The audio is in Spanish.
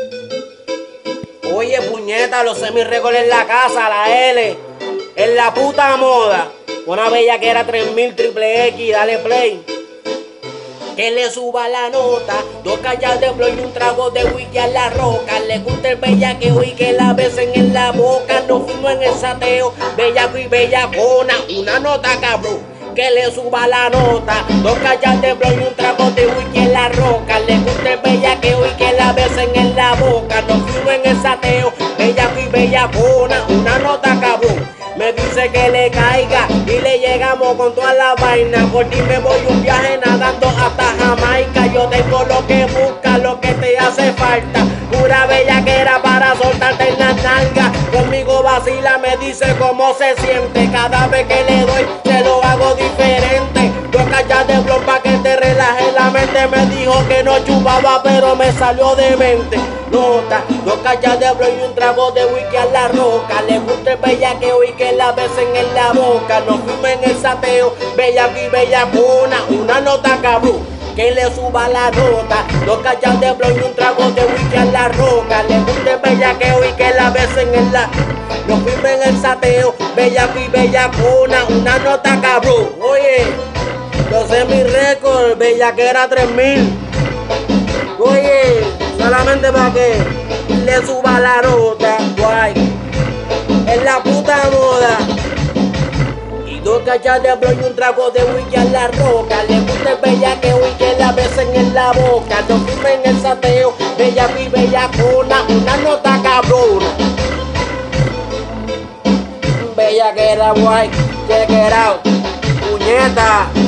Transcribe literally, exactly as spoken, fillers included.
Oye, puñeta, los semi-récords en la casa, la L. En la puta moda. Una bella que era tres mil triple X, dale play. Que le suba la nota, dos callas de blow y un trago de whisky a la roca. Le gusta el bellaqueo y que la besen en la boca. No fuimos en el sateo, bellaco y bellacona, una nota cabrón. Que le suba la nota, dos callas de blow y un trago de whisky en la roca. Le gusta el bellaqueo y que la besen en la boca. No fuimos en el sateo, bellaco y bellacona, una nota cabrón. Me dice que le caiga y le llegamos con toda la vaina. Por ti me voy un viaje nadando hasta Jamaica. Yo tengo lo que busca, lo que te hace falta. Pura bellaquera para soltarte en la nalga. Conmigo vacila, me dice cómo se siente. Cada vez que le doy, se lo hago diferente. Dos cachas de blog pa' que te relaje la mente. Me dijo que no chupaba, pero me salió de mente. Nota, dos cachas de blog y un trago de whisky a la roca. Le gusta el bellaqueo y que la besen en la boca. Nos fuimos en el sateo, bellaco y bellacona, una nota cabrón. Que le suba la nota, dos cachas de blog y un trago de whisky a la roca. Le gusta el bellaqueo y que la besen en la... Nos fuimos en el sateo, bellaco y bellacona, una nota cabrón. Oye, los semi-récords, bellaquera tres mil. Oye, solamente para que le suba la nota, guay. En la puta moda. Y dos cachas de blog y un trago de whisky a la roca. Le gusta el bellaqueo y que la besen en la boca. Nos fuimos en el sateo, bellaco y bellacona, una nota cabrona. Bellaquera, guay, check it out, puñeta.